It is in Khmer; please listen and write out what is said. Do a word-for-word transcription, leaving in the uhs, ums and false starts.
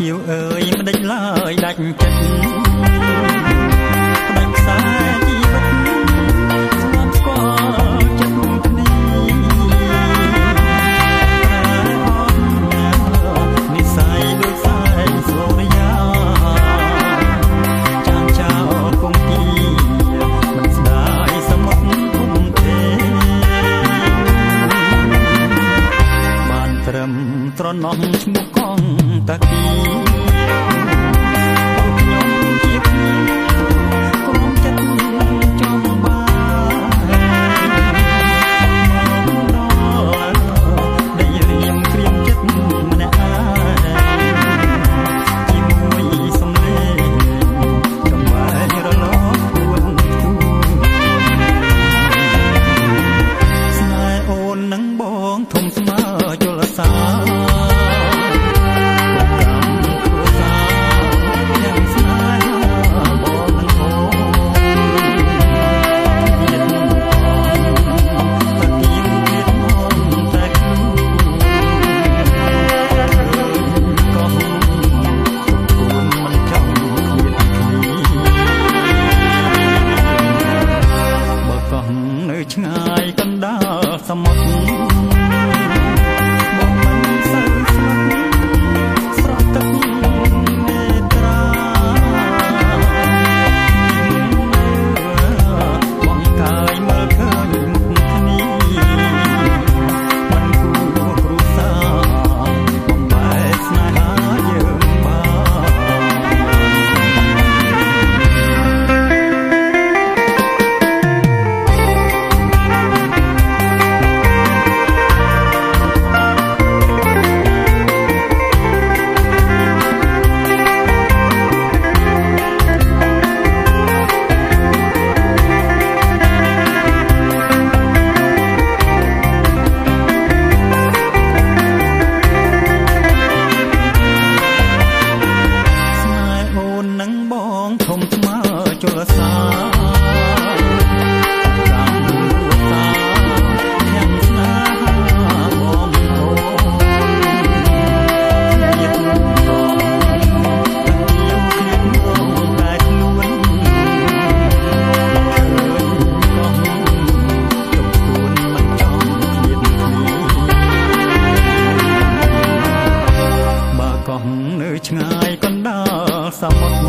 គៀវអើយមិនដេញឡើយដាច់ចិត្តដាច់ខ្សែជីវិតស្លាប់ស្គាល់ចិត្តគ្នានិស័យដូចសែងសូរិយាចានចោលគង់ទីមិនស្ដាយសមុទ្រគុំទេបានត្រឹមត្រណោះឈ្មោះកងតាគីឆ្ងាយកណ្ដាលសមុទ្របងមិនសូវស្លាប់ស្រស់ទឹកមេត្រាបងកាយមើលឃើញមុខគ្នាមិនគួរគ្រួសារបងបែកស្នេហាយើងបានធំថ្មើជលសាចាំរួចសាយ៉ាងស្នេហាបងអូញាតកងតាគៀវគ្លៀតមកតែខ្លួនឃើញកងទុកខ្លួនមិនចង់ឃ្លាតគ្នាបើកងនៅឆ្ងាយកណ្ដាលសមុទ្រ